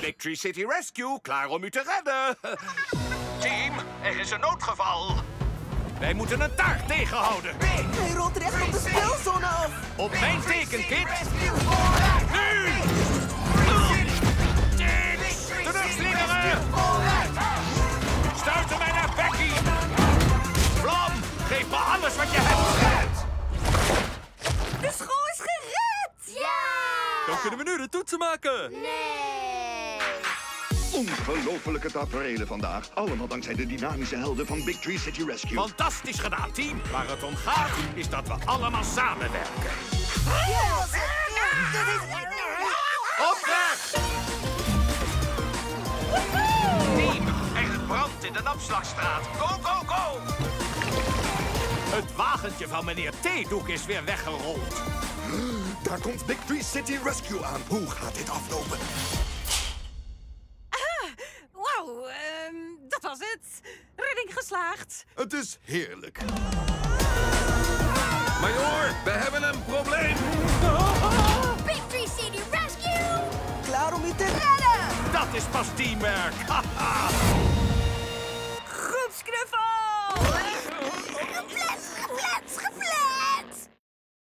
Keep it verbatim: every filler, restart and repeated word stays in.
Big Tree City Rescue, klaar om u te redden. Team, er is een noodgeval. Wij moeten een taart tegenhouden. Hij rolt recht op de speelzone af. Op mijn teken, Kit. Nu! Terugslingeren! Stuiten mij naar Becky! Vlam, geef me alles wat je hebt! De school is gered! Ja! Dan kunnen we nu de toetsen maken. Nee! Ongelofelijke taferelen vandaag. Allemaal dankzij de dynamische helden van Big Tree City Rescue. Fantastisch gedaan, team. Waar het om gaat, is dat we allemaal samenwerken. Op weg! Team, er is brand in de Napslagstraat. Go, go, go! Het wagentje van meneer Theedoek is weer weggerold. Daar komt Big Tree City Rescue aan. Hoe gaat dit aflopen? Wauw, ehm, dat was het. Redding geslaagd. Het is heerlijk. Majoor, we hebben een probleem. Big Tree City Rescue! Klaar om u te redden. Dat is pas teamwork. Haha.